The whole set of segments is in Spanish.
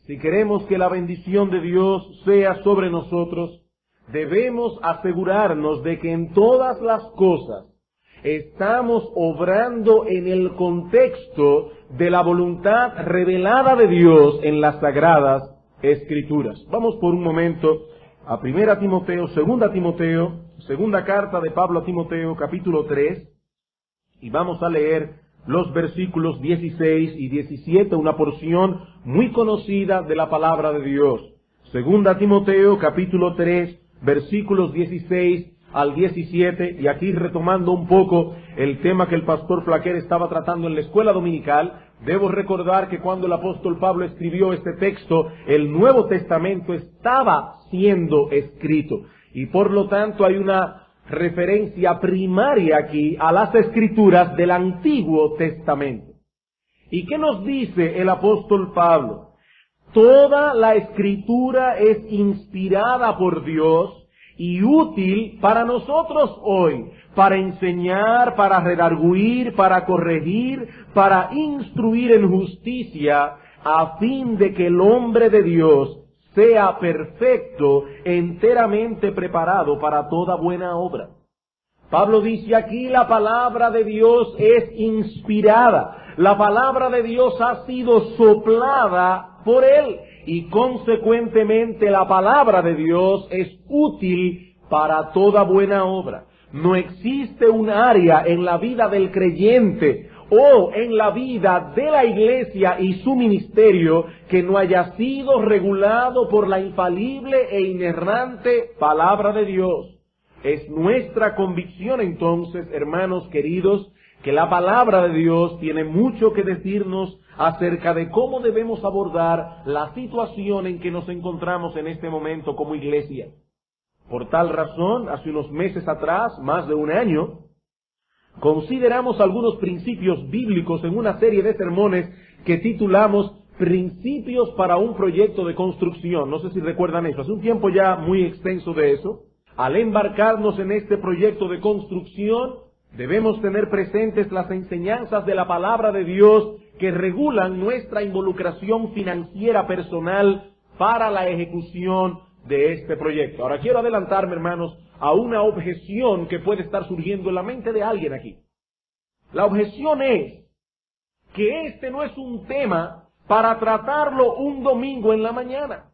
Si queremos que la bendición de Dios sea sobre nosotros, debemos asegurarnos de que en todas las cosas estamos obrando en el contexto de la voluntad revelada de Dios en las Sagradas Escrituras. Vamos por un momento a 1 Timoteo, 2 Timoteo, segunda carta de Pablo a Timoteo, capítulo 3, y vamos a leer los versículos 16 y 17, una porción muy conocida de la palabra de Dios. 2 Timoteo, capítulo 3, versículos 16 al 17, y aquí retomando un poco el tema que el pastor Flaquer estaba tratando en la escuela dominical. Debo recordar que cuando el apóstol Pablo escribió este texto, el Nuevo Testamento estaba siendo escrito, y por lo tanto hay una referencia primaria aquí a las Escrituras del Antiguo Testamento. ¿Y qué nos dice el apóstol Pablo? Toda la Escritura es inspirada por Dios y útil para nosotros hoy, para enseñar, para redarguir, para corregir, para instruir en justicia, a fin de que el hombre de Dios sea perfecto, enteramente preparado para toda buena obra. Pablo dice aquí, la palabra de Dios es inspirada. La palabra de Dios ha sido soplada por Él, y consecuentemente la palabra de Dios es útil para toda buena obra. No existe un área en la vida del creyente o en la vida de la iglesia y su ministerio que no haya sido regulado por la infalible e inerrante palabra de Dios. Es nuestra convicción entonces, hermanos queridos, que la palabra de Dios tiene mucho que decirnos acerca de cómo debemos abordar la situación en que nos encontramos en este momento como iglesia. Por tal razón, hace unos meses atrás, más de un año, consideramos algunos principios bíblicos en una serie de sermones que titulamos Principios para un proyecto de construcción. No sé si recuerdan eso. Hace un tiempo ya muy extenso de eso. Al embarcarnos en este proyecto de construcción, debemos tener presentes las enseñanzas de la palabra de Dios que regulan nuestra involucración financiera personal para la ejecución de este proyecto. Ahora quiero adelantarme, hermanos, a una objeción que puede estar surgiendo en la mente de alguien aquí. La objeción es que este no es un tema para tratarlo un domingo en la mañana.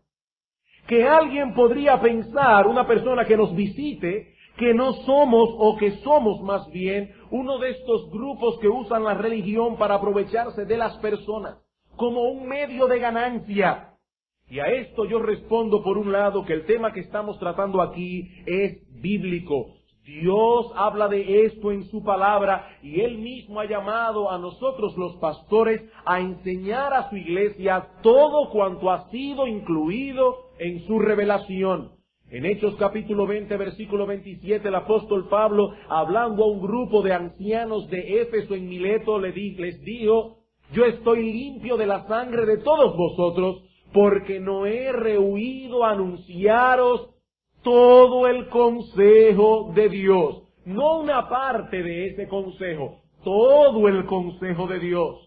Que alguien podría pensar, una persona que nos visite, que no somos, o que somos más bien, uno de estos grupos que usan la religión para aprovecharse de las personas como un medio de ganancia. Y a esto yo respondo por un lado que el tema que estamos tratando aquí es bíblico. Dios habla de esto en su palabra y Él mismo ha llamado a nosotros los pastores a enseñar a su iglesia todo cuanto ha sido incluido en su revelación. En Hechos capítulo 20, versículo 27, el apóstol Pablo, hablando a un grupo de ancianos de Éfeso en Mileto, les dijo: yo estoy limpio de la sangre de todos vosotros, porque no he rehuido anunciaros todo el consejo de Dios. No una parte de ese consejo, todo el consejo de Dios.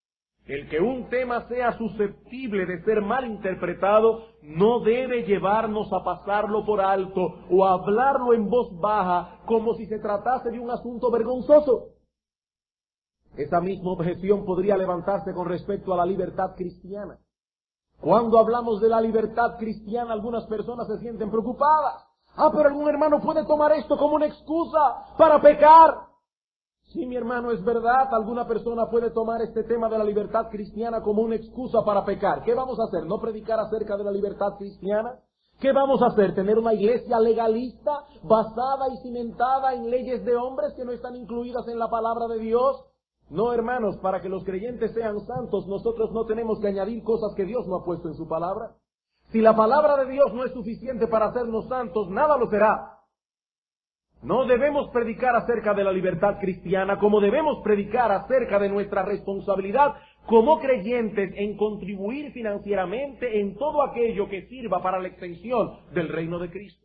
El que un tema sea susceptible de ser mal interpretado no debe llevarnos a pasarlo por alto o a hablarlo en voz baja como si se tratase de un asunto vergonzoso. Esa misma objeción podría levantarse con respecto a la libertad cristiana. Cuando hablamos de la libertad cristiana, algunas personas se sienten preocupadas. Pero algún hermano puede tomar esto como una excusa para pecar. Sí, mi hermano, es verdad, alguna persona puede tomar este tema de la libertad cristiana como una excusa para pecar. ¿Qué vamos a hacer? ¿No predicar acerca de la libertad cristiana? ¿Qué vamos a hacer? ¿Tener una iglesia legalista basada y cimentada en leyes de hombres que no están incluidas en la palabra de Dios? No, hermanos, para que los creyentes sean santos, nosotros no tenemos que añadir cosas que Dios no ha puesto en su palabra. Si la palabra de Dios no es suficiente para hacernos santos, nada lo será. No debemos predicar acerca de la libertad cristiana como debemos predicar acerca de nuestra responsabilidad como creyentes en contribuir financieramente en todo aquello que sirva para la extensión del reino de Cristo.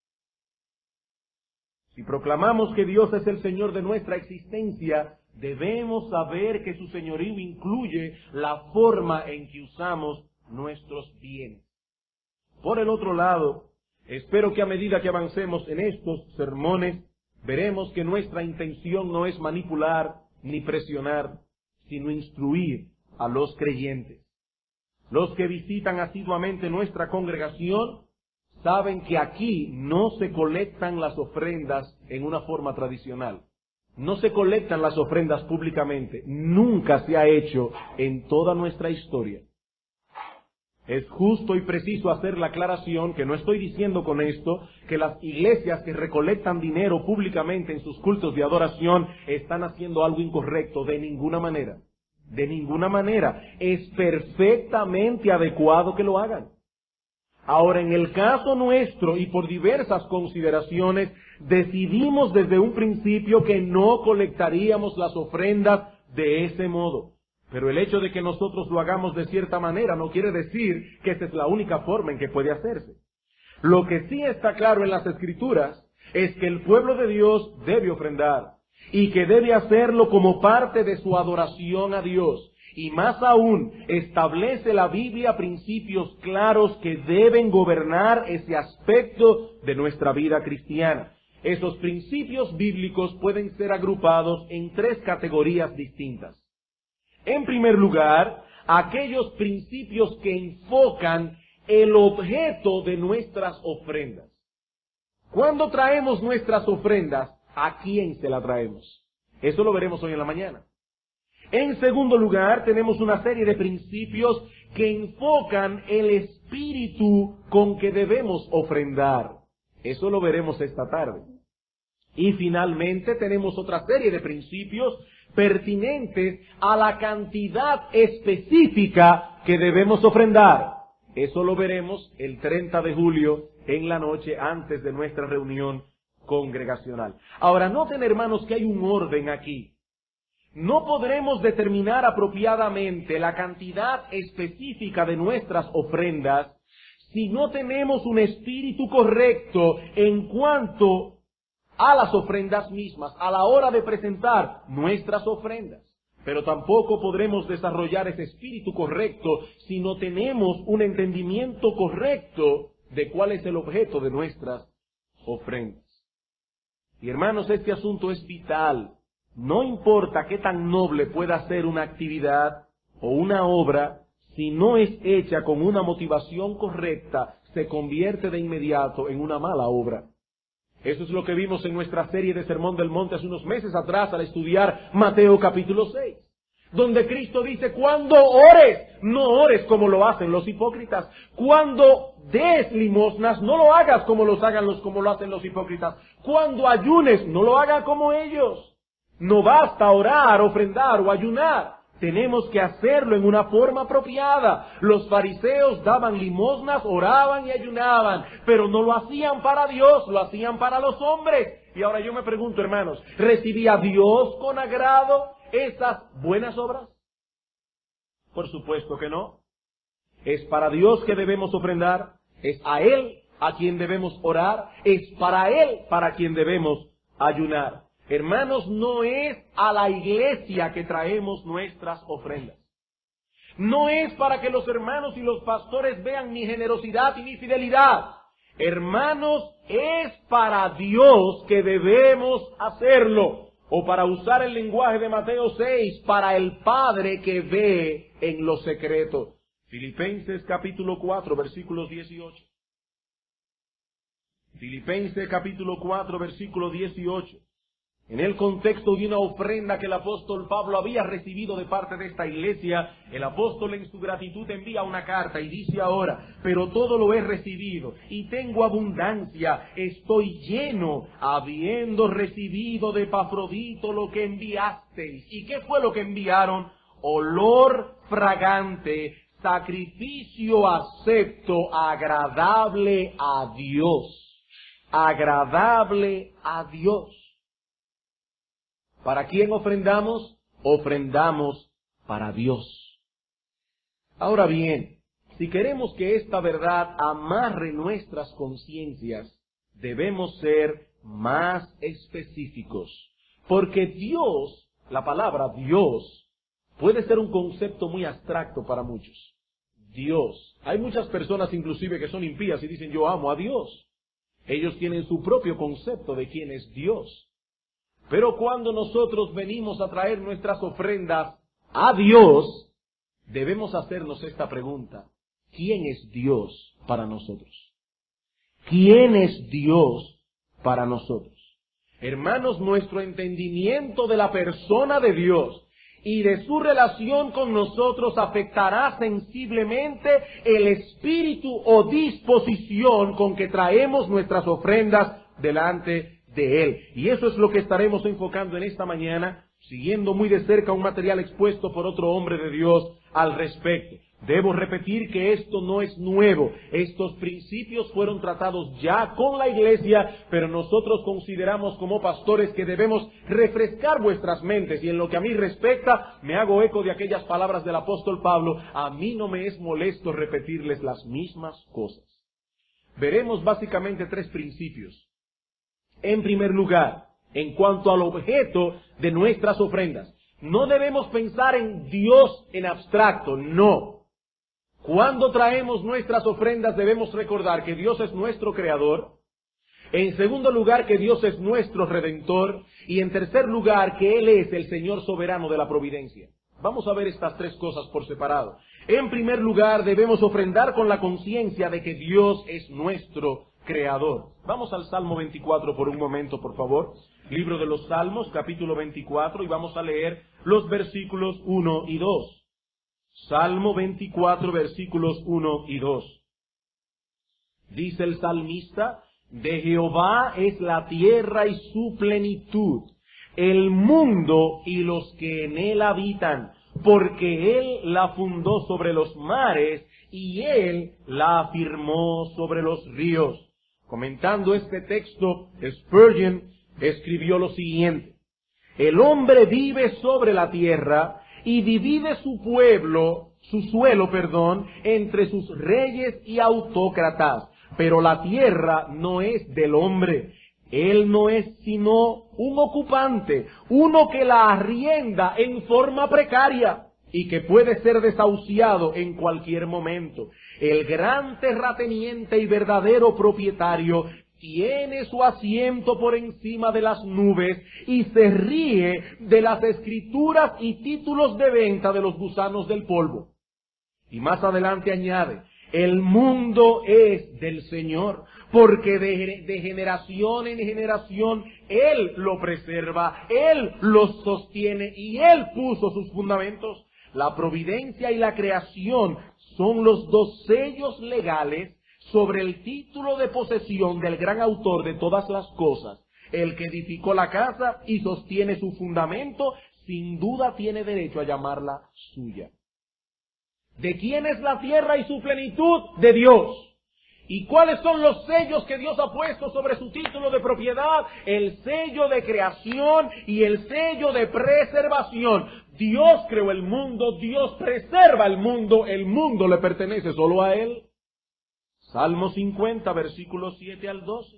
Si proclamamos que Dios es el Señor de nuestra existencia, debemos saber que su señorío incluye la forma en que usamos nuestros bienes. Por el otro lado, espero que a medida que avancemos en estos sermones, veremos que nuestra intención no es manipular ni presionar, sino instruir a los creyentes. Los que visitan asiduamente nuestra congregación saben que aquí no se colectan las ofrendas en una forma tradicional. No se colectan las ofrendas públicamente. Nunca se ha hecho en toda nuestra historia. Es justo y preciso hacer la aclaración que no estoy diciendo con esto que las iglesias que recolectan dinero públicamente en sus cultos de adoración están haciendo algo incorrecto, de ninguna manera. De ninguna manera. Es perfectamente adecuado que lo hagan. Ahora, en el caso nuestro y por diversas consideraciones, decidimos desde un principio que no colectaríamos las ofrendas de ese modo. Pero el hecho de que nosotros lo hagamos de cierta manera no quiere decir que esa es la única forma en que puede hacerse. Lo que sí está claro en las Escrituras es que el pueblo de Dios debe ofrendar y que debe hacerlo como parte de su adoración a Dios. Y más aún, establece la Biblia principios claros que deben gobernar ese aspecto de nuestra vida cristiana. Esos principios bíblicos pueden ser agrupados en tres categorías distintas. En primer lugar, aquellos principios que enfocan el objeto de nuestras ofrendas. Cuando traemos nuestras ofrendas, ¿a quién se las traemos? Eso lo veremos hoy en la mañana. En segundo lugar, tenemos una serie de principios que enfocan el espíritu con que debemos ofrendar. Eso lo veremos esta tarde. Y finalmente tenemos otra serie de principios pertinentes a la cantidad específica que debemos ofrendar. Eso lo veremos el 30 de julio en la noche antes de nuestra reunión congregacional. Ahora, noten, hermanos, que hay un orden aquí. No podremos determinar apropiadamente la cantidad específica de nuestras ofrendas si no tenemos un espíritu correcto en cuanto a las ofrendas mismas, a la hora de presentar nuestras ofrendas. Pero tampoco podremos desarrollar ese espíritu correcto si no tenemos un entendimiento correcto de cuál es el objeto de nuestras ofrendas. Y hermanos, este asunto es vital. No importa qué tan noble pueda ser una actividad o una obra, si no es hecha con una motivación correcta, se convierte de inmediato en una mala obra. Eso es lo que vimos en nuestra serie de Sermón del Monte hace unos meses atrás al estudiar Mateo capítulo 6, donde Cristo dice, cuando ores, no ores como lo hacen los hipócritas. Cuando des limosnas, no lo hagas como lo hacen los hipócritas. Cuando ayunes, no lo hagas como ellos. No basta orar, ofrendar o ayunar. Tenemos que hacerlo en una forma apropiada. Los fariseos daban limosnas, oraban y ayunaban, pero no lo hacían para Dios, lo hacían para los hombres. Y ahora yo me pregunto, hermanos, ¿recibía Dios con agrado esas buenas obras? Por supuesto que no. Es para Dios que debemos ofrendar, es a Él a quien debemos orar, es para Él para quien debemos ayunar. Hermanos, no es a la iglesia que traemos nuestras ofrendas. No es para que los hermanos y los pastores vean mi generosidad y mi fidelidad. Hermanos, es para Dios que debemos hacerlo. O para usar el lenguaje de Mateo 6, para el Padre que ve en lo secreto. Filipenses capítulo 4, versículos 18. Filipenses capítulo 4, versículo 18. En el contexto de una ofrenda que el apóstol Pablo había recibido de parte de esta iglesia, el apóstol en su gratitud envía una carta y dice ahora, pero todo lo he recibido y tengo abundancia, estoy lleno, habiendo recibido de Epafrodito lo que enviasteis. ¿Y qué fue lo que enviaron? Olor fragante, sacrificio acepto, agradable a Dios. Agradable a Dios. ¿Para quién ofrendamos? Ofrendamos para Dios. Ahora bien, si queremos que esta verdad amarre nuestras conciencias, debemos ser más específicos. Porque Dios, la palabra Dios, puede ser un concepto muy abstracto para muchos. Dios? Hay muchas personas inclusive que son impías y dicen yo amo a Dios. Ellos tienen su propio concepto de quién es Dios. Pero cuando nosotros venimos a traer nuestras ofrendas a Dios, debemos hacernos esta pregunta. ¿Quién es Dios para nosotros? ¿Quién es Dios para nosotros? Hermanos, nuestro entendimiento de la persona de Dios y de su relación con nosotros afectará sensiblemente el espíritu o disposición con que traemos nuestras ofrendas delante de Él. Y eso es lo que estaremos enfocando en esta mañana, siguiendo muy de cerca un material expuesto por otro hombre de Dios al respecto. Debo repetir que esto no es nuevo. Estos principios fueron tratados ya con la iglesia, pero nosotros consideramos como pastores que debemos refrescar vuestras mentes. Y en lo que a mí respecta, me hago eco de aquellas palabras del apóstol Pablo. A mí no me es molesto repetirles las mismas cosas. Veremos básicamente tres principios. En primer lugar, en cuanto al objeto de nuestras ofrendas, no debemos pensar en Dios en abstracto, no. Cuando traemos nuestras ofrendas debemos recordar que Dios es nuestro creador. En segundo lugar, que Dios es nuestro redentor. Y en tercer lugar, que Él es el Señor soberano de la providencia. Vamos a ver estas tres cosas por separado. En primer lugar, debemos ofrendar con la conciencia de que Dios es nuestro creador. Vamos al Salmo 24 por un momento, por favor. Libro de los Salmos, capítulo 24, y vamos a leer los versículos 1 y 2. Salmo 24, versículos 1 y 2. Dice el salmista, de Jehová es la tierra y su plenitud, el mundo y los que en él habitan, porque él la fundó sobre los mares y él la afirmó sobre los ríos. Comentando este texto, Spurgeon escribió lo siguiente: el hombre vive sobre la tierra y divide su suelo, entre sus reyes y autócratas. Pero la tierra no es del hombre. Él no es sino un ocupante, uno que la arrienda en forma precaria y que puede ser desahuciado en cualquier momento. El gran terrateniente y verdadero propietario tiene su asiento por encima de las nubes y se ríe de las escrituras y títulos de venta de los gusanos del polvo. Y más adelante añade, el mundo es del Señor, porque de generación en generación Él lo preserva, Él lo sostiene y Él puso sus fundamentos. La providencia y la creación son los dos sellos legales sobre el título de posesión del gran autor de todas las cosas. El que edificó la casa y sostiene su fundamento, sin duda tiene derecho a llamarla suya. ¿De quién es la tierra y su plenitud? De Dios. ¿Y cuáles son los sellos que Dios ha puesto sobre su título de propiedad? El sello de creación y el sello de preservación. Dios creó el mundo, Dios preserva el mundo le pertenece solo a Él. Salmo 50, versículos 7 al 12.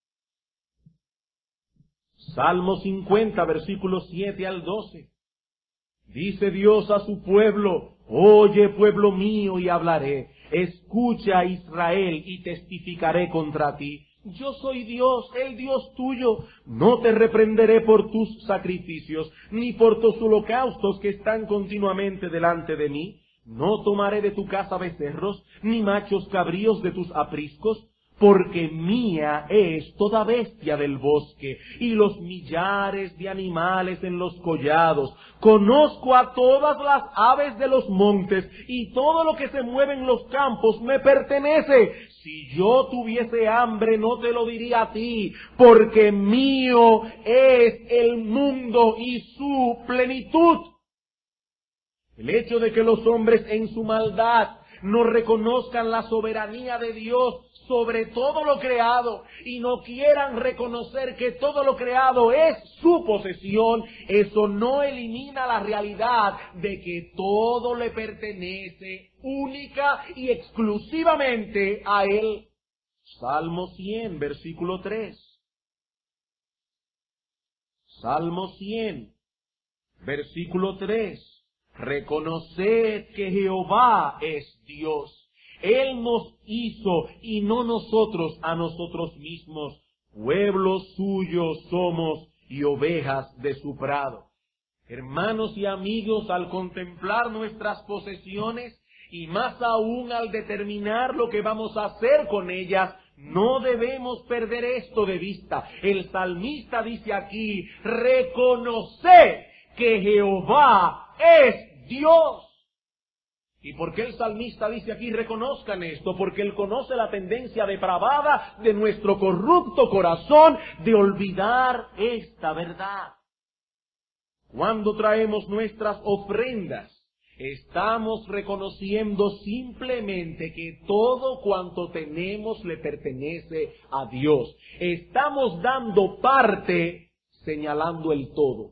Salmo 50, versículos 7 al 12. Dice Dios a su pueblo, oye pueblo mío y hablaré, escucha Israel y testificaré contra ti. Yo soy Dios, el Dios tuyo, no te reprenderé por tus sacrificios, ni por tus holocaustos que están continuamente delante de mí. No tomaré de tu casa becerros, ni machos cabríos de tus apriscos, porque mía es toda bestia del bosque, y los millares de animales en los collados. Conozco a todas las aves de los montes, y todo lo que se mueve en los campos me pertenece. Si yo tuviese hambre, no te lo diría a ti, porque mío es el mundo y su plenitud. El hecho de que los hombres en su maldad no reconozcan la soberanía de Dios sobre todo lo creado y no quieran reconocer que todo lo creado es su posesión, eso no elimina la realidad de que todo le pertenece única y exclusivamente a Él. Salmo 100, versículo 3. Salmo 100, versículo 3. Reconoced que Jehová es Dios. Él nos hizo y no nosotros a nosotros mismos. Pueblo suyo somos y ovejas de su prado. Hermanos y amigos, al contemplar nuestras posesiones y más aún al determinar lo que vamos a hacer con ellas, no debemos perder esto de vista. El salmista dice aquí, reconoced que Jehová es Dios. ¿Y por qué el salmista dice aquí reconozcan esto? Porque él conoce la tendencia depravada de nuestro corrupto corazón de olvidar esta verdad. Cuando traemos nuestras ofrendas, estamos reconociendo simplemente que todo cuanto tenemos le pertenece a Dios. Estamos dando parte, señalando el todo.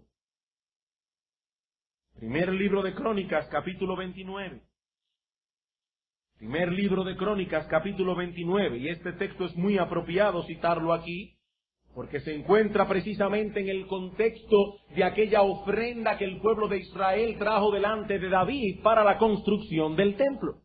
Primer libro de Crónicas, capítulo 29. Primer libro de Crónicas, capítulo 29. Y este texto es muy apropiado citarlo aquí, porque se encuentra precisamente en el contexto de aquella ofrenda que el pueblo de Israel trajo delante de David para la construcción del templo.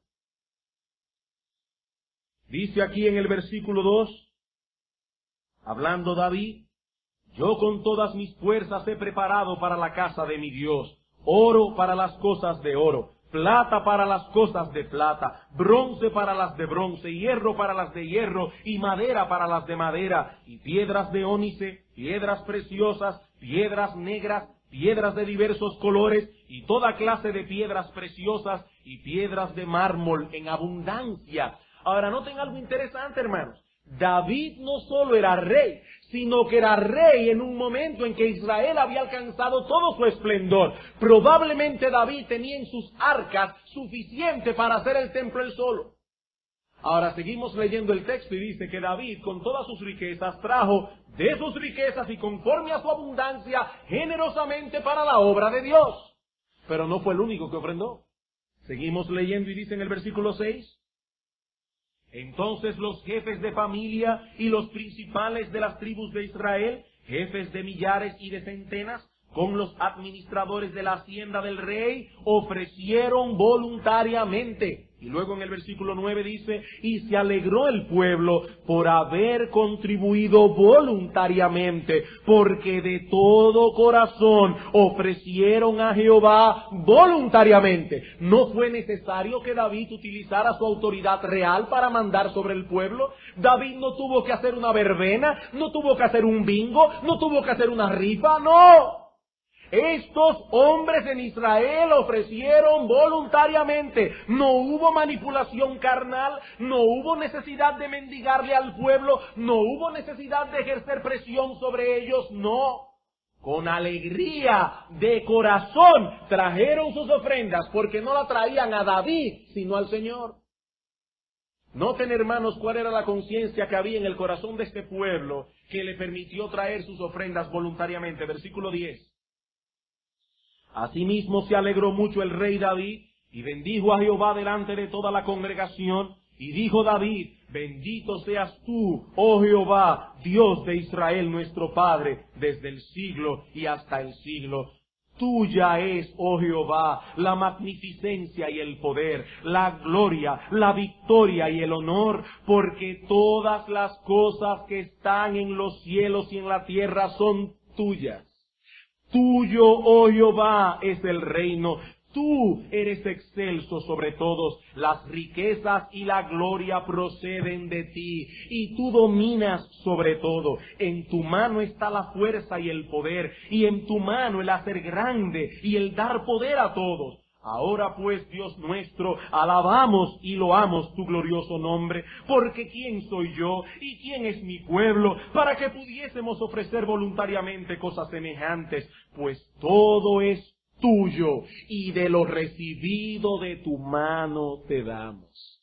Dice aquí en el versículo 2, hablando David, yo con todas mis fuerzas he preparado para la casa de mi Dios, oro para las cosas de oro, plata para las cosas de plata, bronce para las de bronce, hierro para las de hierro, y madera para las de madera, y piedras de ónice, piedras preciosas, piedras negras, piedras de diversos colores, y toda clase de piedras preciosas, y piedras de mármol en abundancia. Ahora noten algo interesante, hermanos. David no solo era rey, sino que era rey en un momento en que Israel había alcanzado todo su esplendor. Probablemente David tenía en sus arcas suficiente para hacer el templo él solo. Ahora seguimos leyendo el texto y dice que David con todas sus riquezas trajo de sus riquezas y conforme a su abundancia generosamente para la obra de Dios. Pero no fue el único que ofrendó. Seguimos leyendo y dice en el versículo 6, entonces los jefes de familia y los principales de las tribus de Israel, jefes de millares y de centenas, con los administradores de la hacienda del rey, ofrecieron voluntariamente. Y luego en el versículo 9 dice, y se alegró el pueblo por haber contribuido voluntariamente, porque de todo corazón ofrecieron a Jehová voluntariamente. No fue necesario que David utilizara su autoridad real para mandar sobre el pueblo. David no tuvo que hacer una verbena, no tuvo que hacer un bingo, no tuvo que hacer una rifa, no. Estos hombres en Israel ofrecieron voluntariamente. No hubo manipulación carnal, no hubo necesidad de mendigarle al pueblo, no hubo necesidad de ejercer presión sobre ellos, no. Con alegría de corazón trajeron sus ofrendas porque no la traían a David, sino al Señor. Noten, hermanos, cuál era la conciencia que había en el corazón de este pueblo que le permitió traer sus ofrendas voluntariamente. Versículo 10. Asimismo se alegró mucho el rey David, y bendijo a Jehová delante de toda la congregación, y dijo David, bendito seas tú, oh Jehová, Dios de Israel nuestro Padre, desde el siglo y hasta el siglo. Tuya es, oh Jehová, la magnificencia y el poder, la gloria, la victoria y el honor, porque todas las cosas que están en los cielos y en la tierra son tuyas. Tuyo, oh Jehová, es el reino. Tú eres excelso sobre todos. Las riquezas y la gloria proceden de ti, y tú dominas sobre todo. En tu mano está la fuerza y el poder, y en tu mano el hacer grande y el dar poder a todos. Ahora pues, Dios nuestro, alabamos y loamos tu glorioso nombre, porque ¿quién soy yo y quién es mi pueblo para que pudiésemos ofrecer voluntariamente cosas semejantes? Pues todo es tuyo y de lo recibido de tu mano te damos.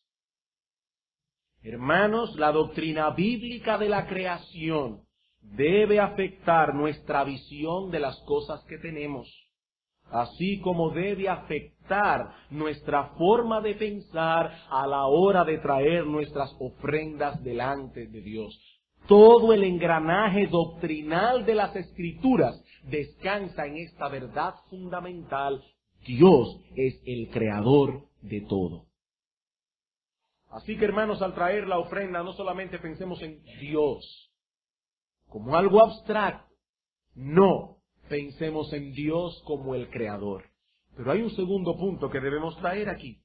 Hermanos, la doctrina bíblica de la creación debe afectar nuestra visión de las cosas que tenemos, así como debe afectar nuestra forma de pensar a la hora de traer nuestras ofrendas delante de Dios. Todo el engranaje doctrinal de las Escrituras descansa en esta verdad fundamental. Dios es el creador de todo. Así que, hermanos, al traer la ofrenda, no solamente pensemos en Dios como algo abstracto. No, pensemos en Dios como el creador. Pero hay un segundo punto que debemos traer aquí.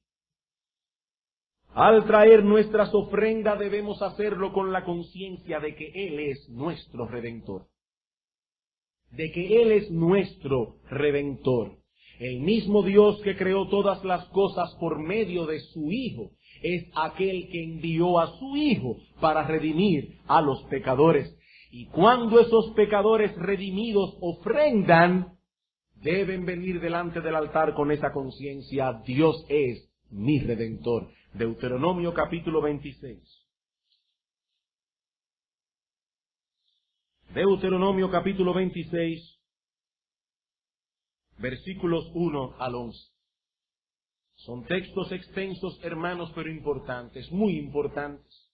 Al traer nuestras ofrendas debemos hacerlo con la conciencia de que Él es nuestro Redentor. De que Él es nuestro Redentor. El mismo Dios que creó todas las cosas por medio de su Hijo es aquel que envió a su Hijo para redimir a los pecadores. Y cuando esos pecadores redimidos ofrendan, deben venir delante del altar con esa conciencia: Dios es mi Redentor. Deuteronomio capítulo 26. Deuteronomio capítulo 26, versículos 1 al 11. Son textos extensos, hermanos, pero importantes, muy importantes.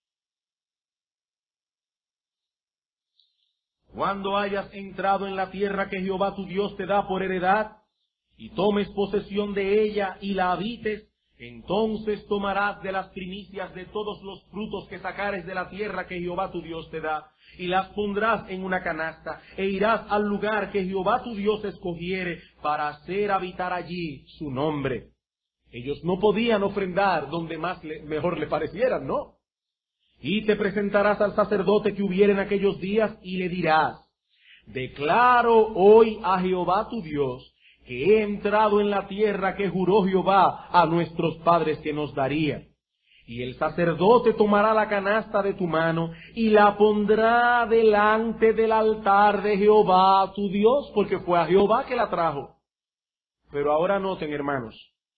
Cuando hayas entrado en la tierra que Jehová tu Dios te da por heredad, y tomes posesión de ella y la habites, entonces tomarás de las primicias de todos los frutos que sacares de la tierra que Jehová tu Dios te da, y las pondrás en una canasta, e irás al lugar que Jehová tu Dios escogiere para hacer habitar allí su nombre. Ellos no podían ofrendar donde mejor le parecieran, ¿no? Y te presentarás al sacerdote que hubiere en aquellos días, y le dirás: declaro hoy a Jehová tu Dios que he entrado en la tierra que juró Jehová a nuestros padres que nos daría. Y el sacerdote tomará la canasta de tu mano y la pondrá delante del altar de Jehová tu Dios, porque fue a Jehová que la trajo. Pero ahora noten, hermanos,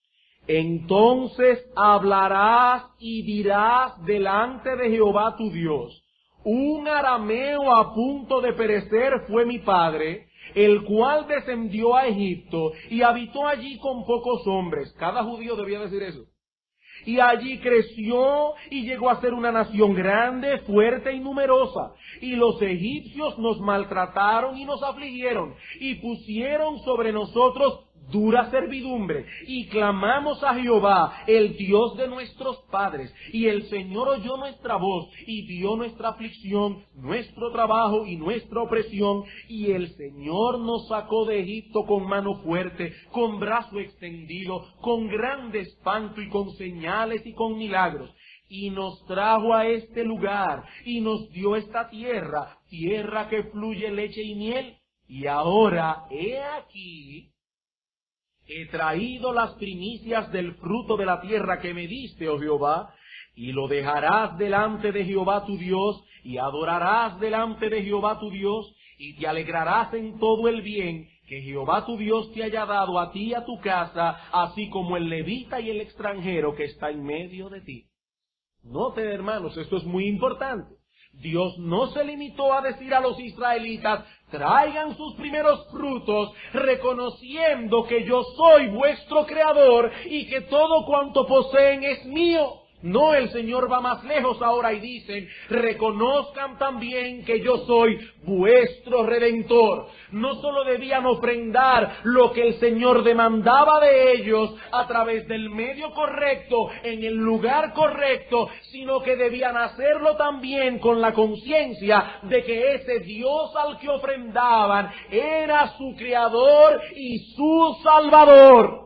entonces hablarás y dirás delante de Jehová tu Dios: un arameo a punto de perecer fue mi padre, el cual descendió a Egipto y habitó allí con pocos hombres. Cada judío debía decir eso. Y allí creció y llegó a ser una nación grande, fuerte y numerosa. Y los egipcios nos maltrataron y nos afligieron, y pusieron sobre nosotros dura servidumbre, y clamamos a Jehová, el Dios de nuestros padres, y el Señor oyó nuestra voz, y vio nuestra aflicción, nuestro trabajo y nuestra opresión, y el Señor nos sacó de Egipto con mano fuerte, con brazo extendido, con grande espanto y con señales y con milagros. Y nos trajo a este lugar, y nos dio esta tierra, tierra que fluye leche y miel. Y ahora, he aquí, he traído las primicias del fruto de la tierra que me diste, oh Jehová, y lo dejarás delante de Jehová tu Dios, y adorarás delante de Jehová tu Dios, y te alegrarás en todo el bien que Jehová tu Dios te haya dado a ti y a tu casa, así como el levita y el extranjero que está en medio de ti. Noten, hermanos, esto es muy importante. Dios no se limitó a decir a los israelitas: traigan sus primeros frutos, reconociendo que yo soy vuestro creador y que todo cuanto poseen es mío. No, el Señor va más lejos ahora y dicen: reconozcan también que yo soy vuestro Redentor. No solo debían ofrendar lo que el Señor demandaba de ellos a través del medio correcto, en el lugar correcto, sino que debían hacerlo también con la conciencia de que ese Dios al que ofrendaban era su Creador y su Salvador.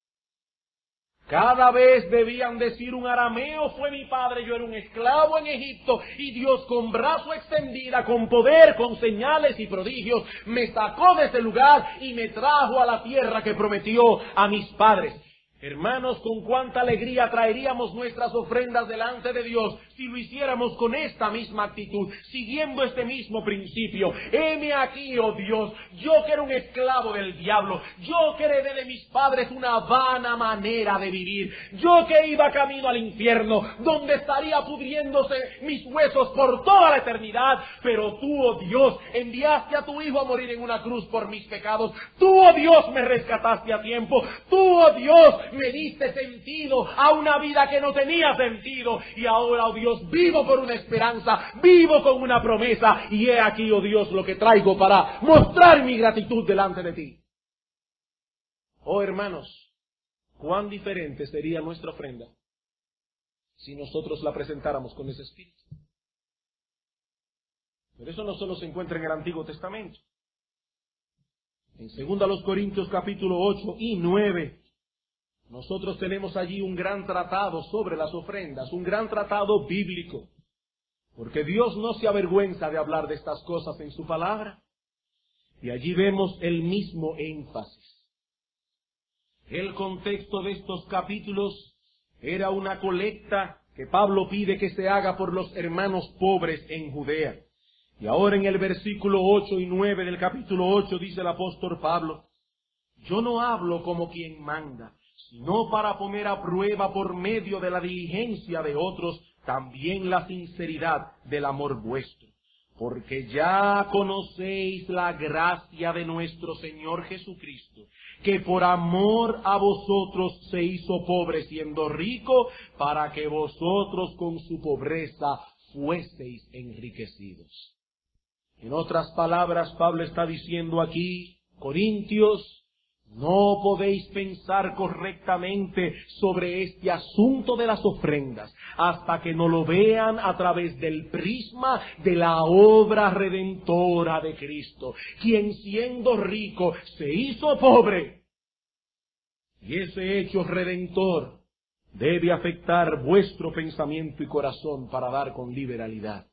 Cada vez debían decir: un arameo fue mi padre, yo era un esclavo en Egipto, y Dios con brazo extendida, con poder, con señales y prodigios, me sacó de ese lugar y me trajo a la tierra que prometió a mis padres. Hermanos, con cuánta alegría traeríamos nuestras ofrendas delante de Dios si lo hiciéramos con esta misma actitud, siguiendo este mismo principio. Heme aquí, oh Dios, yo que era un esclavo del diablo, yo que heredé de mis padres una vana manera de vivir, yo que iba camino al infierno, donde estaría pudriéndose mis huesos por toda la eternidad, pero tú, oh Dios, enviaste a tu Hijo a morir en una cruz por mis pecados. Tú, oh Dios, me rescataste a tiempo. Tú, oh Dios, me diste sentido a una vida que no tenía sentido, y ahora, oh Dios, vivo por una esperanza, vivo con una promesa, y he aquí, oh Dios, lo que traigo para mostrar mi gratitud delante de ti. Oh hermanos, cuán diferente sería nuestra ofrenda si nosotros la presentáramos con ese espíritu. Pero eso no solo se encuentra en el Antiguo Testamento. En 2 Corintios capítulo 8 y 9, nosotros tenemos allí un gran tratado sobre las ofrendas, un gran tratado bíblico, porque Dios no se avergüenza de hablar de estas cosas en su palabra. Y allí vemos el mismo énfasis. El contexto de estos capítulos era una colecta que Pablo pide que se haga por los hermanos pobres en Judea. Y ahora en el versículo 8 y 9 del capítulo 8 dice el apóstol Pablo: yo no hablo como quien manda, sino para poner a prueba por medio de la diligencia de otros también la sinceridad del amor vuestro. Porque ya conocéis la gracia de nuestro Señor Jesucristo, que por amor a vosotros se hizo pobre siendo rico, para que vosotros con su pobreza fueseis enriquecidos. En otras palabras, Pablo está diciendo aquí: Corintios, no podéis pensar correctamente sobre este asunto de las ofrendas hasta que no lo vean a través del prisma de la obra redentora de Cristo, quien siendo rico se hizo pobre. Y ese hecho redentor debe afectar vuestro pensamiento y corazón para dar con liberalidad.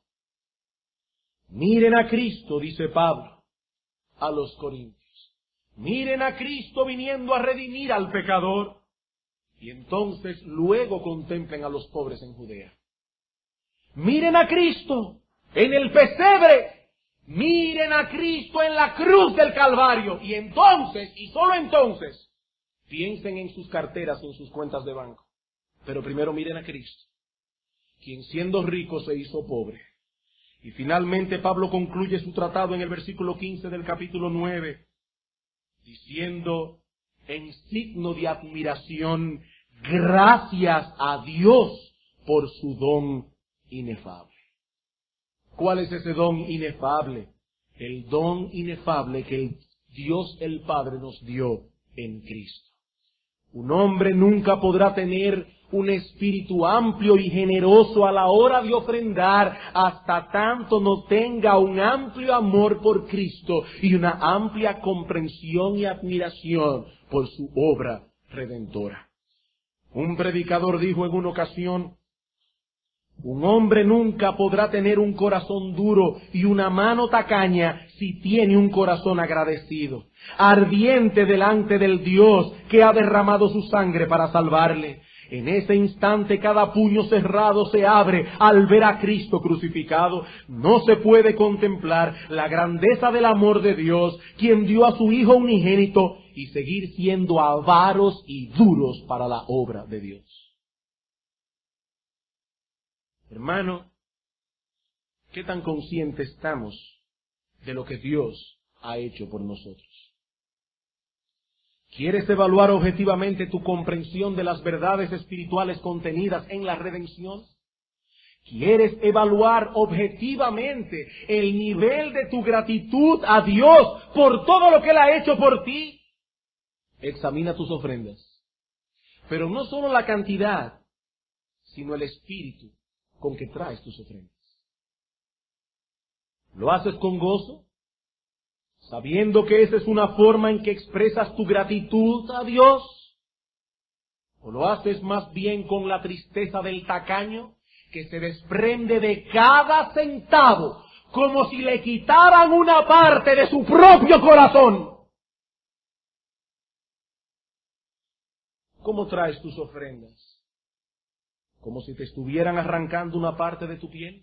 Miren a Cristo, dice Pablo a los corintios. Miren a Cristo viniendo a redimir al pecador. Y entonces luego contemplen a los pobres en Judea. Miren a Cristo en el pesebre. Miren a Cristo en la cruz del Calvario. Y entonces, y solo entonces, piensen en sus carteras y en sus cuentas de banco. Pero primero miren a Cristo, quien siendo rico se hizo pobre. Y finalmente Pablo concluye su tratado en el versículo 15 del capítulo 9, diciendo en signo de admiración: gracias a Dios por su don inefable. ¿Cuál es ese don inefable? El don inefable que el Dios el Padre nos dio en Cristo. Un hombre nunca podrá tener un espíritu amplio y generoso a la hora de ofrendar hasta tanto no tenga un amplio amor por Cristo y una amplia comprensión y admiración por su obra redentora. Un predicador dijo en una ocasión: un hombre nunca podrá tener un corazón duro y una mano tacaña si tiene un corazón agradecido, ardiente delante del Dios que ha derramado su sangre para salvarle. En ese instante cada puño cerrado se abre al ver a Cristo crucificado. No se puede contemplar la grandeza del amor de Dios, quien dio a su Hijo unigénito, y seguir siendo avaros y duros para la obra de Dios. Hermano, ¿qué tan conscientes estamos de lo que Dios ha hecho por nosotros? ¿Quieres evaluar objetivamente tu comprensión de las verdades espirituales contenidas en la redención? ¿Quieres evaluar objetivamente el nivel de tu gratitud a Dios por todo lo que Él ha hecho por ti? Examina tus ofrendas. Pero no solo la cantidad, sino el espíritu con que traes tus ofrendas. ¿Lo haces con gozo? Sabiendo que esa es una forma en que expresas tu gratitud a Dios. ¿O lo haces más bien con la tristeza del tacaño, que se desprende de cada centavo, como si le quitaran una parte de su propio corazón? ¿Cómo traes tus ofrendas? ¿Como si te estuvieran arrancando una parte de tu piel?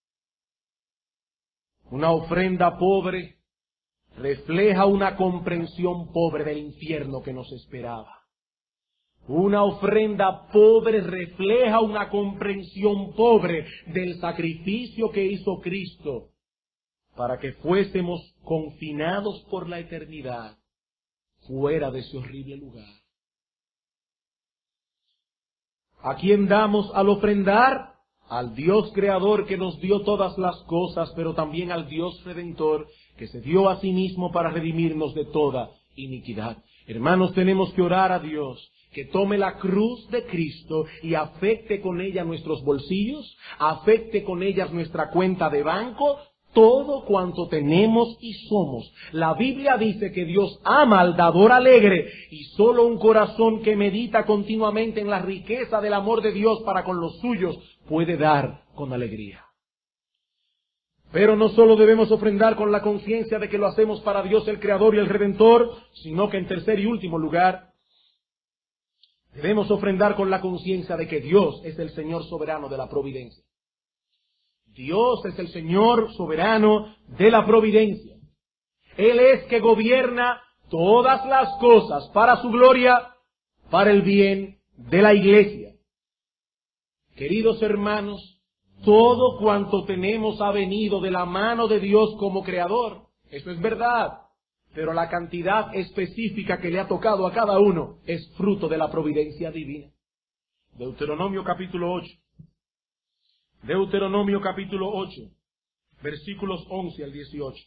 Una ofrenda pobre refleja una comprensión pobre del infierno que nos esperaba. Una ofrenda pobre refleja una comprensión pobre del sacrificio que hizo Cristo para que fuésemos confinados por la eternidad fuera de ese horrible lugar. ¿A quién damos al ofrendar? Al Dios creador que nos dio todas las cosas, pero también al Dios redentor que se dio a sí mismo para redimirnos de toda iniquidad. Hermanos, tenemos que orar a Dios que tome la cruz de Cristo y afecte con ella nuestros bolsillos, afecte con ellas nuestra cuenta de banco, todo cuanto tenemos y somos. La Biblia dice que Dios ama al dador alegre, y solo un corazón que medita continuamente en la riqueza del amor de Dios para con los suyos puede dar con alegría. Pero no solo debemos ofrendar con la conciencia de que lo hacemos para Dios el Creador y el Redentor, sino que en tercer y último lugar, debemos ofrendar con la conciencia de que Dios es el Señor soberano de la providencia. Dios es el Señor soberano de la providencia. Él es que gobierna todas las cosas para su gloria, para el bien de la iglesia. Queridos hermanos, todo cuanto tenemos ha venido de la mano de Dios como Creador. Eso es verdad. Pero la cantidad específica que le ha tocado a cada uno es fruto de la providencia divina. Deuteronomio capítulo 8. Deuteronomio capítulo 8, versículos 11 al 18.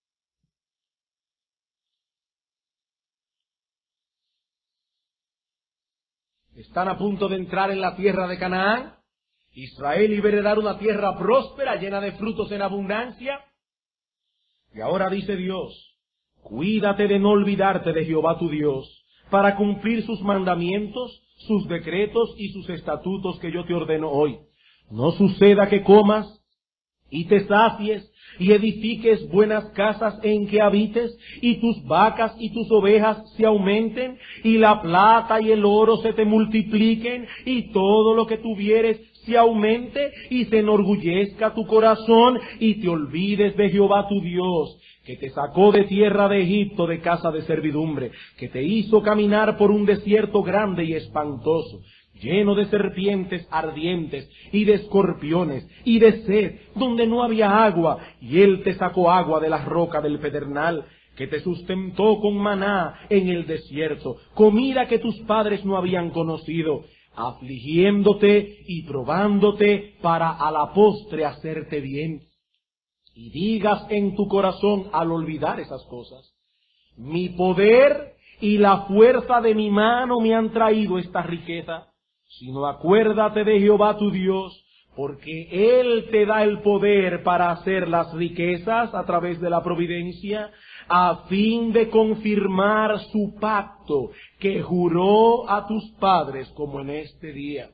Están a punto de entrar en la tierra de Canaán. Israel iba a heredar una tierra próspera, llena de frutos en abundancia. Y ahora dice Dios: cuídate de no olvidarte de Jehová tu Dios, para cumplir sus mandamientos, sus decretos y sus estatutos que yo te ordeno hoy. No suceda que comas y te sacies y edifiques buenas casas en que habites, y tus vacas y tus ovejas se aumenten, y la plata y el oro se te multipliquen, y todo lo que tuvieres se aumente, y se enorgullezca tu corazón, y te olvides de Jehová tu Dios, que te sacó de tierra de Egipto, de casa de servidumbre, que te hizo caminar por un desierto grande y espantoso, lleno de serpientes ardientes y de escorpiones y de sed, donde no había agua, y Él te sacó agua de la roca del pedernal, que te sustentó con maná en el desierto, comida que tus padres no habían conocido, afligiéndote y probándote para a la postre hacerte bien. Y digas en tu corazón al olvidar esas cosas: mi poder y la fuerza de mi mano me han traído esta riqueza. Sino acuérdate de Jehová tu Dios, porque Él te da el poder para hacer las riquezas a través de la providencia, a fin de confirmar su pacto que juró a tus padres, como en este día.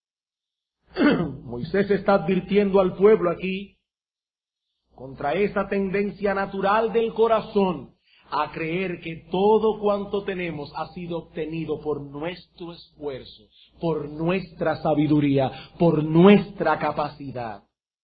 Moisés está advirtiendo al pueblo aquí contra esa tendencia natural del corazón a creer que todo cuanto tenemos ha sido obtenido por nuestro esfuerzo, por nuestra sabiduría, por nuestra capacidad.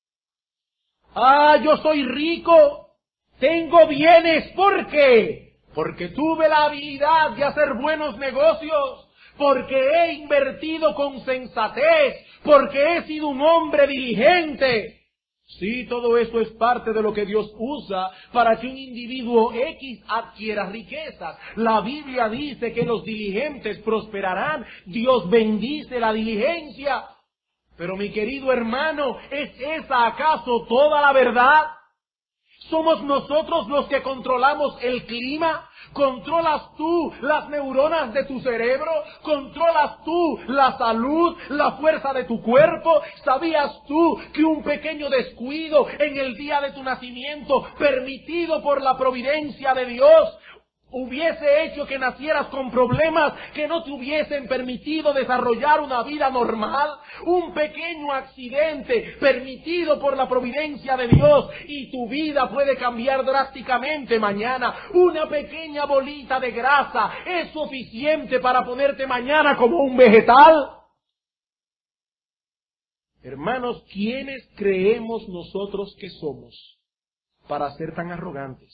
Yo soy rico, tengo bienes, ¿por qué? Porque tuve la habilidad de hacer buenos negocios, porque he invertido con sensatez, porque he sido un hombre diligente. Sí, todo eso es parte de lo que Dios usa para que un individuo X adquiera riquezas. La Biblia dice que los diligentes prosperarán. Dios bendice la diligencia. Pero mi querido hermano, ¿es esa acaso toda la verdad? ¿Somos nosotros los que controlamos el clima? ¿Controlas tú las neuronas de tu cerebro? ¿Controlas tú la salud, la fuerza de tu cuerpo? ¿Sabías tú que un pequeño descuido en el día de tu nacimiento, permitido por la providencia de Dios, hubiese hecho que nacieras con problemas que no te hubiesen permitido desarrollar una vida normal? Un pequeño accidente permitido por la providencia de Dios y tu vida puede cambiar drásticamente mañana. Una pequeña bolita de grasa es suficiente para ponerte mañana como un vegetal. Hermanos, ¿quiénes creemos nosotros que somos para ser tan arrogantes?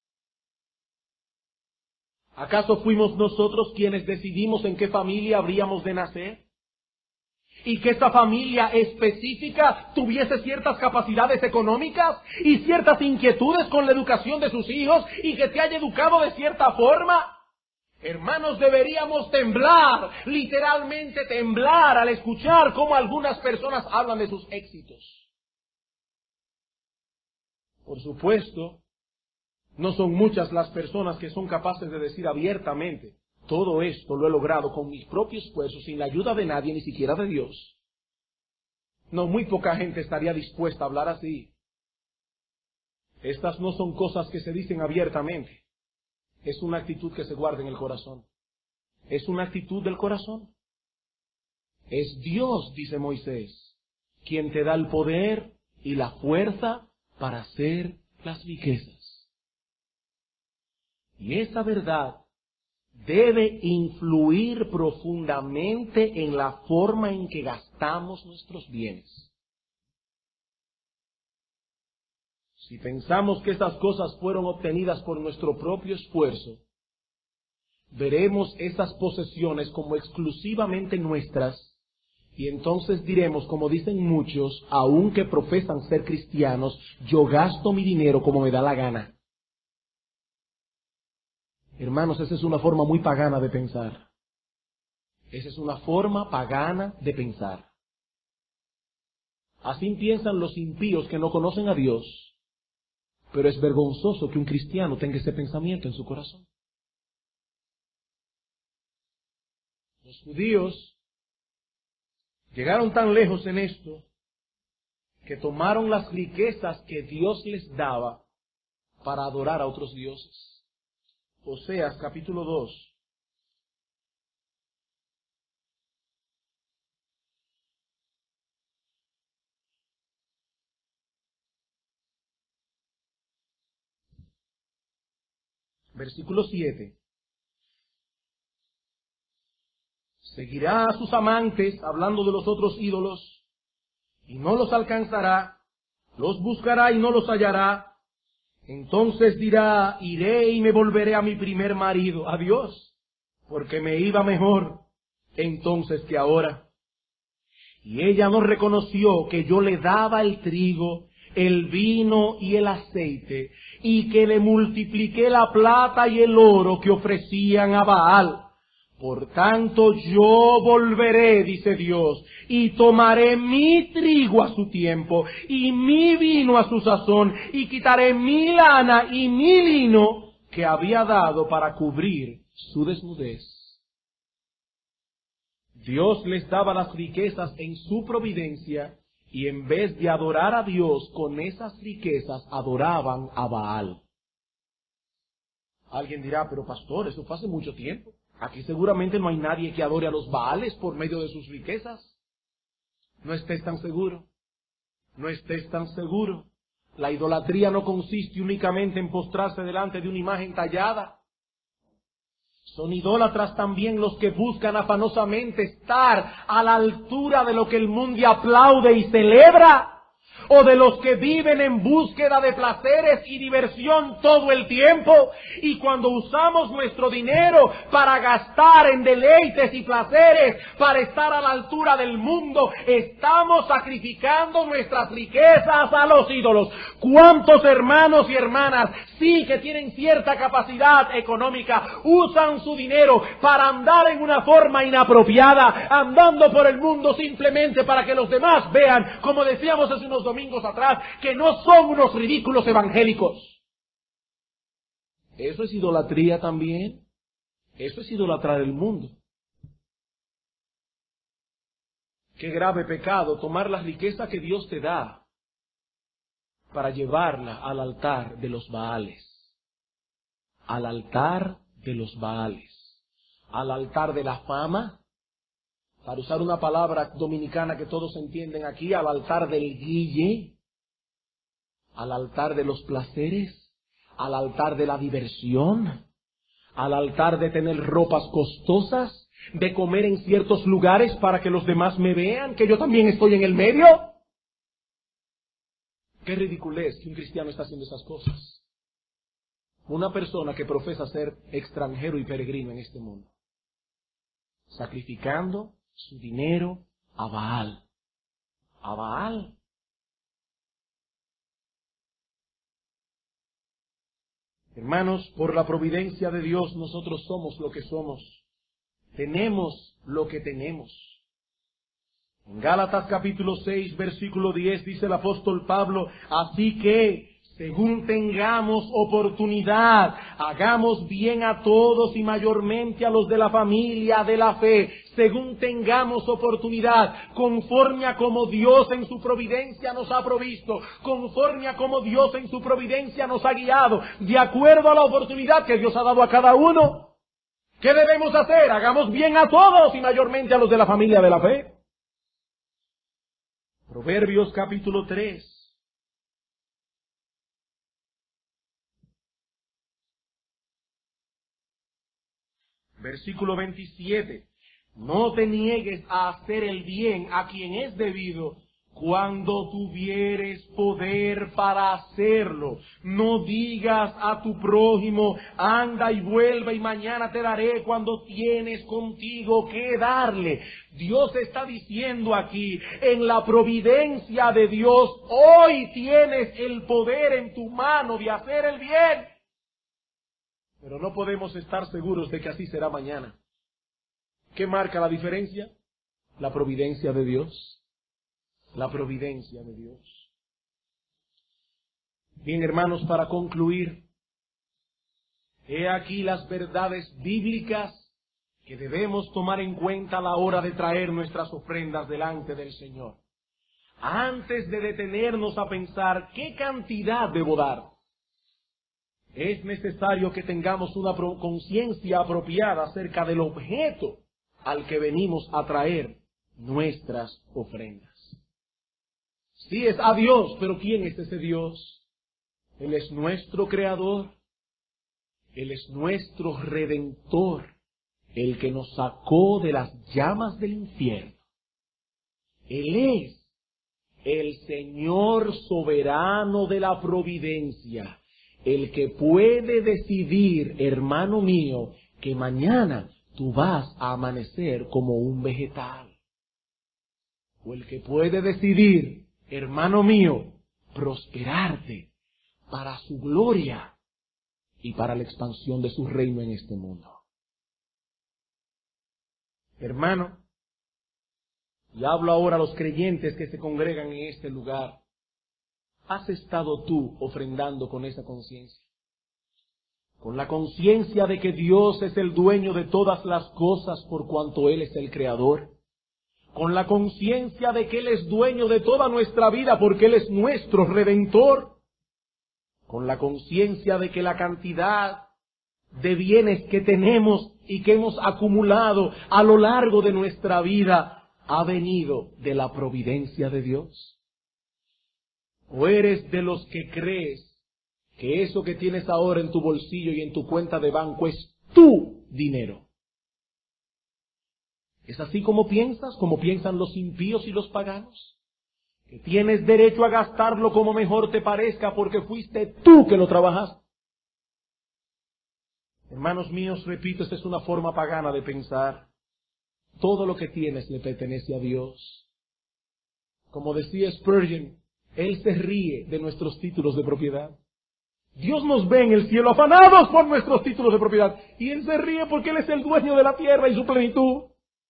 ¿Acaso fuimos nosotros quienes decidimos en qué familia habríamos de nacer? ¿Y que esta familia específica tuviese ciertas capacidades económicas y ciertas inquietudes con la educación de sus hijos y que te haya educado de cierta forma? Hermanos, deberíamos temblar, literalmente temblar al escuchar cómo algunas personas hablan de sus éxitos. Por supuesto, no son muchas las personas que son capaces de decir abiertamente Todo esto lo he logrado con mis propios esfuerzos, sin la ayuda de nadie, ni siquiera de Dios. No, muy poca gente estaría dispuesta a hablar así. Estas no son cosas que se dicen abiertamente. Es una actitud que se guarda en el corazón. Es una actitud del corazón. Es Dios, dice Moisés, quien te da el poder y la fuerza para hacer las riquezas. Y esa verdad debe influir profundamente en la forma en que gastamos nuestros bienes. Si pensamos que estas cosas fueron obtenidas por nuestro propio esfuerzo, veremos esas posesiones como exclusivamente nuestras, y entonces diremos, como dicen muchos, aunque profesan ser cristianos, yo gasto mi dinero como me da la gana. Hermanos, esa es una forma muy pagana de pensar. Esa es una forma pagana de pensar. Así piensan los impíos que no conocen a Dios, pero es vergonzoso que un cristiano tenga ese pensamiento en su corazón. Los judíos llegaron tan lejos en esto que tomaron las riquezas que Dios les daba para adorar a otros dioses. Oseas capítulo 2. Versículo 7. Seguirá a sus amantes, hablando de los otros ídolos, y no los alcanzará, los buscará y no los hallará. Entonces dirá, iré y me volveré a mi primer marido, a Dios, porque me iba mejor entonces que ahora. Y ella no reconoció que yo le daba el trigo, el vino y el aceite, y que le multipliqué la plata y el oro que ofrecían a Baal. Por tanto yo volveré, dice Dios, y tomaré mi trigo a su tiempo, y mi vino a su sazón, y quitaré mi lana y mi lino que había dado para cubrir su desnudez. Dios les daba las riquezas en su providencia, y en vez de adorar a Dios con esas riquezas, adoraban a Baal. Alguien dirá, pero pastor, eso fue hace mucho tiempo. Aquí seguramente no hay nadie que adore a los Baales por medio de sus riquezas. No estés tan seguro. No estés tan seguro. La idolatría no consiste únicamente en postrarse delante de una imagen tallada. Son idólatras también los que buscan afanosamente estar a la altura de lo que el mundo aplaude y celebra, o de los que viven en búsqueda de placeres y diversión todo el tiempo, y cuando usamos nuestro dinero para gastar en deleites y placeres, para estar a la altura del mundo, estamos sacrificando nuestras riquezas a los ídolos. ¿Cuántos hermanos y hermanas, sí que tienen cierta capacidad económica, usan su dinero para andar en una forma inapropiada, andando por el mundo simplemente para que los demás vean, como decíamos hace unos domingos atrás, que no son unos ridículos evangélicos? Eso es idolatría también. Eso es idolatrar el mundo. Qué grave pecado tomar la riqueza que Dios te da para llevarla al altar de los Baales. Al altar de los Baales. Al altar de la fama. Para usar una palabra dominicana que todos entienden aquí, al altar del guille. Al altar de los placeres. Al altar de la diversión. Al altar de tener ropas costosas. De comer en ciertos lugares para que los demás me vean que yo también estoy en el medio. Qué ridiculez que un cristiano está haciendo esas cosas. Una persona que profesa ser extranjero y peregrino en este mundo, sacrificando su dinero a Baal. A Baal. Hermanos, por la providencia de Dios nosotros somos lo que somos. Tenemos lo que tenemos. En Gálatas capítulo 6, versículo 10 dice el apóstol Pablo, así que según tengamos oportunidad, hagamos bien a todos y mayormente a los de la familia de la fe, según tengamos oportunidad, conforme a como Dios en su providencia nos ha provisto, conforme a como Dios en su providencia nos ha guiado, de acuerdo a la oportunidad que Dios ha dado a cada uno. ¿Qué debemos hacer? Hagamos bien a todos y mayormente a los de la familia de la fe. Proverbios capítulo 3. Versículo 27. No te niegues a hacer el bien a quien es debido cuando tuvieres poder para hacerlo. No digas a tu prójimo, anda y vuelve y mañana te daré, cuando tienes contigo que darle. Dios está diciendo aquí, en la providencia de Dios, hoy tienes el poder en tu mano de hacer el bien. Pero no podemos estar seguros de que así será mañana. ¿Qué marca la diferencia? La providencia de Dios. La providencia de Dios. Bien, hermanos, para concluir, he aquí las verdades bíblicas que debemos tomar en cuenta a la hora de traer nuestras ofrendas delante del Señor. Antes de detenernos a pensar qué cantidad debo dar, es necesario que tengamos una conciencia apropiada acerca del objeto al que venimos a traer nuestras ofrendas. Sí, es a Dios, pero ¿quién es ese Dios? Él es nuestro Creador, Él es nuestro Redentor, el que nos sacó de las llamas del infierno. Él es el Señor soberano de la providencia, el que puede decidir, hermano mío, que mañana tú vas a amanecer como un vegetal. O el que puede decidir, hermano mío, prosperarte para su gloria y para la expansión de su reino en este mundo. Hermano, y hablo ahora a los creyentes que se congregan en este lugar. ¿Has estado tú ofrendando con esa conciencia? Con la conciencia de que Dios es el dueño de todas las cosas por cuanto Él es el Creador. Con la conciencia de que Él es dueño de toda nuestra vida porque Él es nuestro Redentor. Con la conciencia de que la cantidad de bienes que tenemos y que hemos acumulado a lo largo de nuestra vida ha venido de la providencia de Dios. ¿O eres de los que crees que eso que tienes ahora en tu bolsillo y en tu cuenta de banco es tu dinero? ¿Es así como piensas, como piensan los impíos y los paganos? ¿Que tienes derecho a gastarlo como mejor te parezca porque fuiste tú que lo trabajaste? Hermanos míos, repito, esta es una forma pagana de pensar. Todo lo que tienes le pertenece a Dios. Como decía Spurgeon, Él se ríe de nuestros títulos de propiedad. Dios nos ve en el cielo afanados por nuestros títulos de propiedad. Y Él se ríe porque Él es el dueño de la tierra y su plenitud.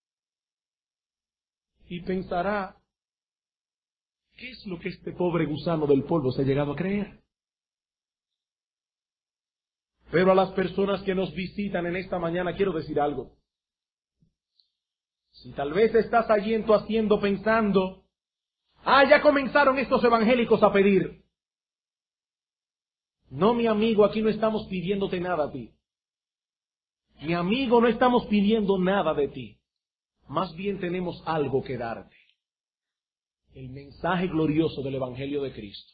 Y pensará, ¿qué es lo que este pobre gusano del polvo se ha llegado a creer? Pero a las personas que nos visitan en esta mañana quiero decir algo. Si tal vez estás allí en tu asiento pensando, ya comenzaron estos evangélicos a pedir. No, mi amigo, aquí no estamos pidiéndote nada a ti. Mi amigo, no estamos pidiendo nada de ti. Más bien tenemos algo que darte. El mensaje glorioso del Evangelio de Cristo.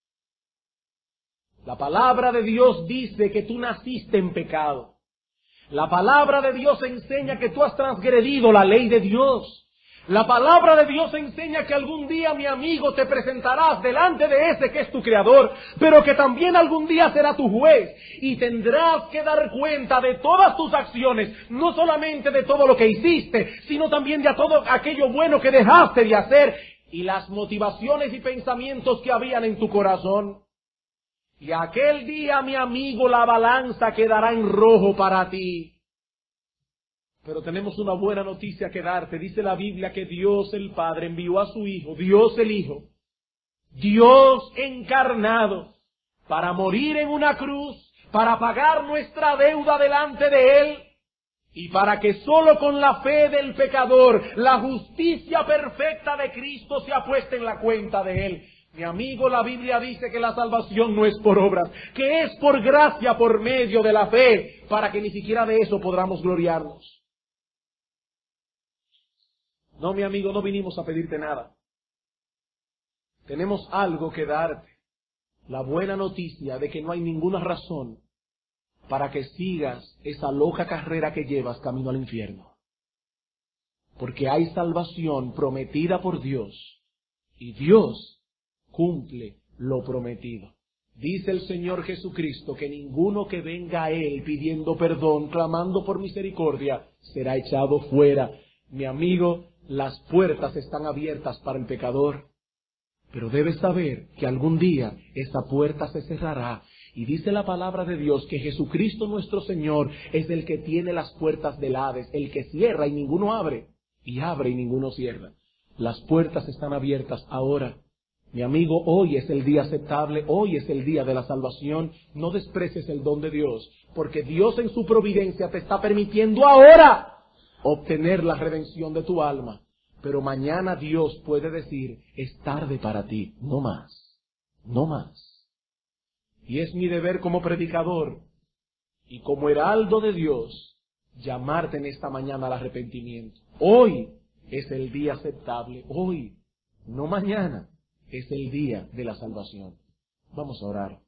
La palabra de Dios dice que tú naciste en pecado. La palabra de Dios enseña que tú has transgredido la ley de Dios. La palabra de Dios enseña que algún día, mi amigo, te presentarás delante de ese que es tu Creador, pero que también algún día será tu juez y tendrás que dar cuenta de todas tus acciones, no solamente de todo lo que hiciste, sino también de todo aquello bueno que dejaste de hacer y las motivaciones y pensamientos que habían en tu corazón. Y aquel día, mi amigo, la balanza quedará en rojo para ti. Pero tenemos una buena noticia que darte. Dice la Biblia que Dios el Padre envió a su Hijo, Dios el Hijo, Dios encarnado, para morir en una cruz, para pagar nuestra deuda delante de Él, y para que solo con la fe del pecador, la justicia perfecta de Cristo sea puesta en la cuenta de Él. Mi amigo, la Biblia dice que la salvación no es por obras, que es por gracia, por medio de la fe, para que ni siquiera de eso podamos gloriarnos. No, mi amigo, no vinimos a pedirte nada. Tenemos algo que darte. La buena noticia de que no hay ninguna razón para que sigas esa loca carrera que llevas camino al infierno. Porque hay salvación prometida por Dios, y Dios cumple lo prometido. Dice el Señor Jesucristo que ninguno que venga a Él pidiendo perdón, clamando por misericordia, será echado fuera. Mi amigo, las puertas están abiertas para el pecador, pero debes saber que algún día esa puerta se cerrará. Y dice la palabra de Dios que Jesucristo nuestro Señor es el que tiene las puertas del Hades, el que cierra y ninguno abre, y abre y ninguno cierra. Las puertas están abiertas ahora. Mi amigo, hoy es el día aceptable, hoy es el día de la salvación. No desprecies el don de Dios, porque Dios en su providencia te está permitiendo ahora obtener la redención de tu alma. Pero mañana Dios puede decir, es tarde para ti, no más, no más. Y es mi deber como predicador y como heraldo de Dios llamarte en esta mañana al arrepentimiento. Hoy es el día aceptable, hoy, no mañana, es el día de la salvación. Vamos a orar.